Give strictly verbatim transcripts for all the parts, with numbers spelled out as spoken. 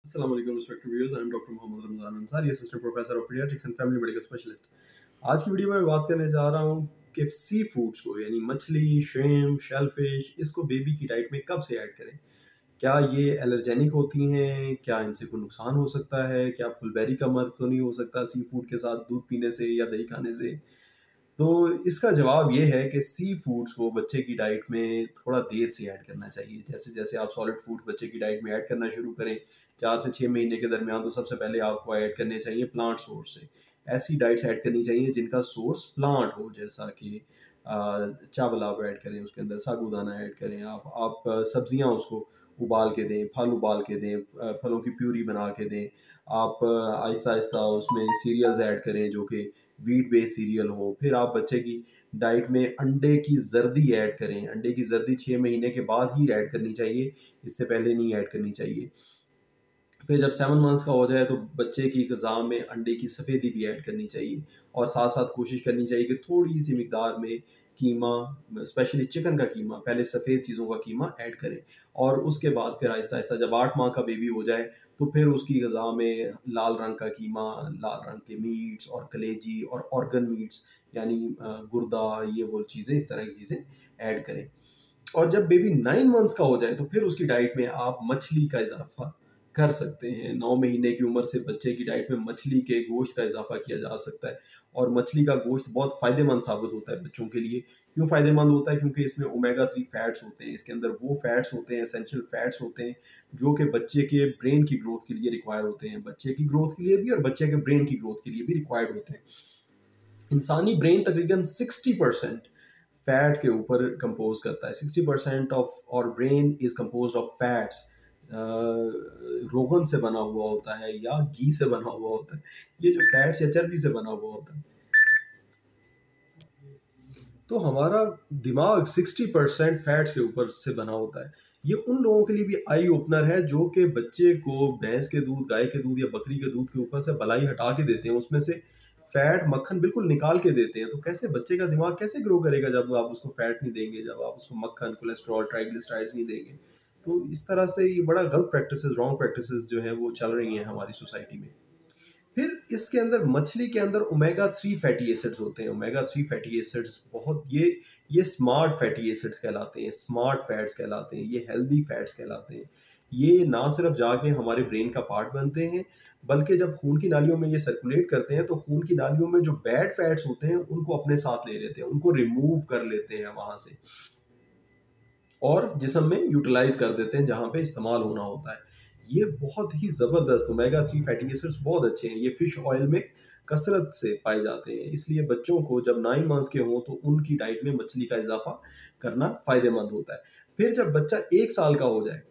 Assalamu alaikum respected viewers, I am Doctor Mohammad Ramzan Ansari, Assistant Professor of Pediatrics and Family Medical Specialist। आज की video में बात करने जा रहा हूँ कि सी फूड्स को यानी मछली, श्रिम्प, शेलफिश इसको बेबी की डाइट में कब से ऐड करें। क्या ये एलर्जेनिक होती हैं? क्या इनसे कोई नुकसान हो सकता है? क्या फुलबेरी का मर्ज तो नहीं हो सकता सी फूड के साथ दूध पीने से या दही खाने से? तो इसका जवाब ये है कि सी फूड्स को बच्चे की डाइट में थोड़ा देर से ऐड करना चाहिए। जैसे जैसे आप सॉलिड फूड बच्चे की डाइट में ऐड करना शुरू करें, चार से छः महीने के दरमियान, तो सबसे पहले आपको ऐड करने चाहिए प्लांट सोर्स से। ऐसी डाइट्स ऐड करनी चाहिए जिनका सोर्स प्लांट हो, जैसा कि चावल आप ऐड करें, उसके अंदर साबूदाना ऐड करें, आप आप सब्जियां उसको उबाल के दें, फल उबाल के दें, फलों की प्यूरी बना के दें। आप आहिस्ता आहिस्ता उसमें सीरियल्स ऐड करें जो कि वीट बेस्ड सीरियल हो। फिर आप बच्चे की डाइट में अंडे की जर्दी ऐड करें। अंडे की जर्दी छः महीने के बाद ही ऐड करनी चाहिए, इससे पहले नहीं ऐड करनी चाहिए। फिर जब सेवन मंथ्स का हो जाए तो बच्चे की ग़िज़ा में अंडे की सफ़ेदी भी ऐड करनी चाहिए, और साथ साथ कोशिश करनी चाहिए कि थोड़ी सी मिकदार में कीमा, स्पेशली चिकन का कीमा, पहले सफ़ेद चीज़ों का कीमा ऐड करें। और उसके बाद फिर आहिस्ता आहिस्ता जब आठ माह का बेबी हो जाए तो फिर उसकी ग़िज़ा में लाल रंग का कीमा, लाल रंग के मीट्स और कलेजी और ऑर्गन मीट्स यानी गुर्दा, ये वो चीज़ें, इस तरह की चीज़ें ऐड करें। और जब बेबी नाइन मंथ्स का हो जाए तो फिर उसकी डाइट में आप मछली का इजाफा कर सकते हैं। नौ महीने की उम्र से बच्चे की डाइट में मछली के गोश्त का इजाफा किया जा सकता है, और मछली का गोश्त बहुत फ़ायदेमंद साबित होता है बच्चों के लिए। क्यों फ़ायदेमंद होता है? क्योंकि इसमें ओमेगा थ्री फैट्स होते हैं। इसके अंदर वो फैट्स होते हैं, एसेंशियल फैट्स होते हैं, जो कि बच्चे के ब्रेन की ग्रोथ के लिए रिक्वायर होते हैं। बच्चे की ग्रोथ के लिए भी और बच्चे के ब्रेन की ग्रोथ के लिए भी रिक्वायर्ड होते हैं। इंसानी ब्रेन तकरीबन सिक्सटी परसेंट फैट के ऊपर कंपोज करता है। Sixty percent of our brain is compose of fats. रोगन से बना हुआ होता है या घी से बना हुआ होता है। ये जो फैट्स या चर्बी से बना हुआ होता है, तो हमारा दिमाग सिक्सटी परसेंट फैट्स के ऊपर से बना होता है। ये उन लोगों के लिए भी आई ओपनर है जो कि बच्चे को भैंस के दूध, गाय के दूध या बकरी के दूध के ऊपर से बलाई हटा के देते हैं, उसमें से फैट, मक्खन बिल्कुल निकाल के देते हैं। तो कैसे बच्चे का दिमाग कैसे ग्रो करेगा जब आप उसको फैट नहीं देंगे, जब आप उसको मक्खन, कोलेस्ट्रॉल, ट्राइग्लिसराइड्स नहीं देंगे। तो इस तरह से ये बड़ा गलत प्रैक्टिसेस, रॉन्ग प्रैक्टिसेस जो है वो चल रही हैं हमारी सोसाइटी में। फिर इसके अंदर, मछली के अंदर ओमेगा थ्री फैटी एसिड्स होते हैं। ओमेगा थ्री फैटी एसिड्स बहुत, ये ये स्मार्ट फैटी एसिड्स कहलाते हैं, स्मार्ट फैट्स कहलाते हैं, ये हेल्दी फैट्स कहलाते हैं। ये ना सिर्फ जाके हमारे ब्रेन का पार्ट बनते हैं, बल्कि जब खून की नालियों में ये सर्कुलेट करते हैं तो खून की नालियों में जो बैड फैट्स होते हैं उनको अपने साथ ले लेते हैं, उनको रिमूव कर लेते हैं वहां से, और जिस्म में यूटिलाइज कर देते हैं जहां पे इस्तेमाल होना होता है। ये बहुत ही ज़बरदस्त ओमेगा थ्री फैटी एसिड्स बहुत अच्छे हैं। ये फिश ऑयल में कसरत से पाए जाते हैं, इसलिए बच्चों को जब नाइन मंथ्स के हों तो उनकी डाइट में मछली का इजाफा करना फ़ायदेमंद होता है। फिर जब बच्चा एक साल का हो जाए,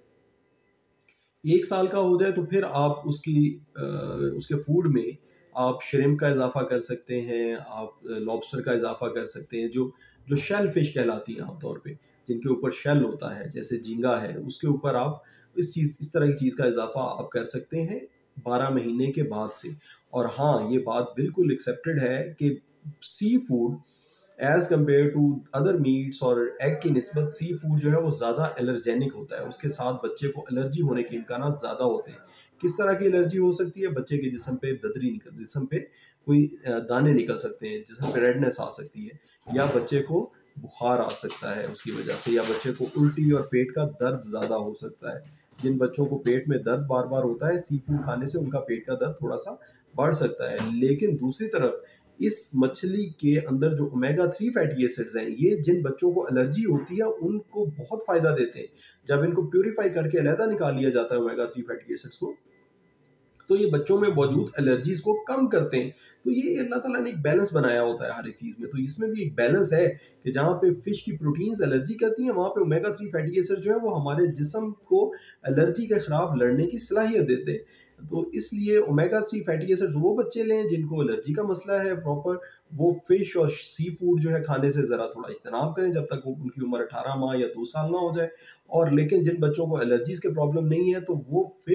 एक साल का हो जाए तो फिर आप उसकी आ, उसके फूड में आप श्रिम्प का इजाफा कर सकते हैं, आप लॉबस्टर का इजाफा कर सकते हैं, जो जो शेल फिश कहलाती हैं आमतौर पे, जिनके ऊपर शेल होता है, जैसे झींगा है, उसके ऊपर आप इस चीज़, इस तरह की चीज़ का इजाफा आप कर सकते हैं बारह महीने के बाद से। और हाँ, ये बात बिल्कुल एक्सेप्टेड है कि seafood as compare to other meats और एग की निस्बत सी फूड जो है वो ज़्यादा एलर्जेनिक होता है। उसके साथ बच्चे को एलर्जी होने के इम्कान ज़्यादा होते हैं। किस तरह की एलर्जी हो सकती है? बच्चे के जिस्म पे ददरी निकल, जिस्म पे कोई दाने निकल सकते हैं, जिस्म पे रेडनेस आ सकती है, या बच्चे को बुखार आ सकता है उसकी वजह से, या बच्चे को उल्टी और पेट का दर्द ज़्यादा हो सकता है। जिन बच्चों को पेट में दर्द बार बार होता है, सी फूड खाने से उनका पेट का दर्द थोड़ा सा बढ़ सकता है। लेकिन दूसरी तरफ इस मछली के अंदर जो ओमेगा थ्री फैटी एसिड्स हैं, ये जिन बच्चों को एलर्जी होती है उनको बहुत फ़ायदा देते हैं। जब इनको प्यूरीफाई करके अलहदा निकाल लिया जाता है ओमेगा थ्री फैटी एसिड्स को, तो ये बच्चों में मौजूद एलर्जीज को कम करते हैं। तो ये अल्लाह ताला ने एक बैलेंस बनाया होता है हर एक चीज़ में। तो इसमें भी एक बैलेंस है कि जहाँ पे फिश की प्रोटीन्स एलर्जी करती हैं, वहाँ पे ओमेगा थ्री फैटी एसिड जो है वो हमारे जिस्म को एलर्जी के खिलाफ लड़ने की सलाहियत देते हैं। तो इसलिए ओमेगा थ्री फैटी एसिड्स वो बच्चे लें जिनको एलर्जी का मसला है प्रॉपर, वो फिश और सी फूड जो है खाने से ज़रा थोड़ा इज्तनाब करें जब तक वो उनकी उम्र अठारह माह या दो साल ना हो जाए। और लेकिन जिन बच्चों को एलर्जीज के प्रॉब्लम नहीं है तो वो फिश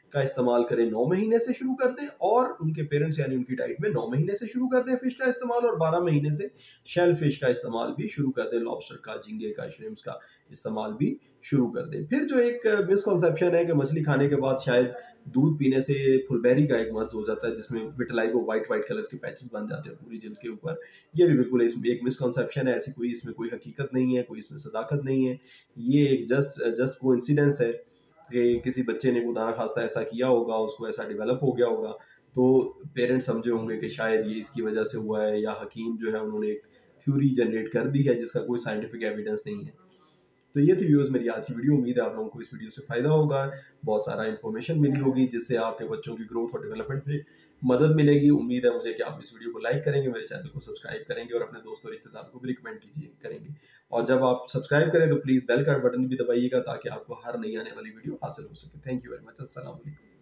का इस्तेमाल करें नौ महीने से शुरू कर दें, और उनके पेरेंट्स यानी उनकी डाइट में नौ महीने से शुरू कर दें फिश का इस्तेमाल, और बारह महीने से शेल फिश का इस्तेमाल भी शुरू कर दें, लॉबस्टर का, झींगे का, श्रिम्प्स का इस्तेमाल भी शुरू कर दें। फिर जो एक मिसकॉन्सेप्शन है कि मछली खाने के बाद शायद दूध पीने से फुलबेरी का एक मर्ज हो जाता है जिसमें विटिलाइगो व्हाइट व्हाइट कलर के पैचेस बन जाते हैं पूरी जल्द के ऊपर, ये भी बिल्कुल इसमें एक मिसकॉन्सेप्शन है। ऐसी कोई इसमें कोई हकीकत नहीं है, कोई इसमें सदाकत नहीं है, ये एक जस्ट जस्ट कोइंसिडेंस है कि किसी बच्चे ने खुदा ना खास्ता ऐसा किया होगा, उसको ऐसा डेवलप हो गया होगा, तो पेरेंट्स समझे होंगे कि शायद ये इसकी वजह से हुआ है, या हकीम जो है उन्होंने एक थ्योरी जनरेट कर दी है जिसका कोई साइंटिफिक एविडेंस नहीं है। तो ये थी व्यूअर्स मेरी आज की वीडियो। उम्मीद है आप लोगों को इस वीडियो से फायदा होगा, बहुत सारा इन्फॉर्मेशन मिली होगी जिससे आपके बच्चों की ग्रोथ और डेवलपमेंट में मदद मिलेगी। उम्मीद है मुझे कि आप इस वीडियो को लाइक करेंगे, मेरे चैनल को सब्सक्राइब करेंगे और अपने दोस्तों रिश्तेदारों को भी रिकमेंड कीजिए करेंगे। और जब आप सब्सक्राइब करें तो प्लीज़ बेल का बटन भी दबाइएगा ताकि आपको हर नई आने वाली वीडियो हासिल हो सके। Thank you very much. अस्सलाम वालेकुम।